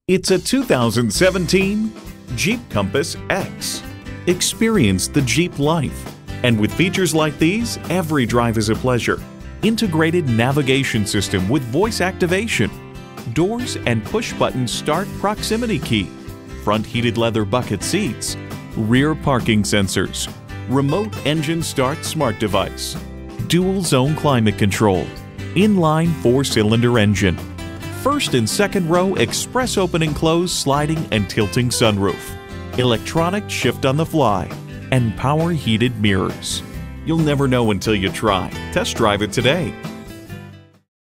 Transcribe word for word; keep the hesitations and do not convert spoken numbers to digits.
It's a two thousand seventeen Jeep Compass X. Experience the Jeep life. And with features like these, every drive is a pleasure. Integrated navigation system with voice activation. Doors and push-button start proximity key. Front heated leather bucket seats. Rear parking sensors. Remote engine start smart device. Dual zone climate control. Inline four-cylinder engine. First and second row express open and close sliding and tilting sunroof. Electronic shift on the fly. And power heated mirrors. You'll never know until you try. Test drive it today.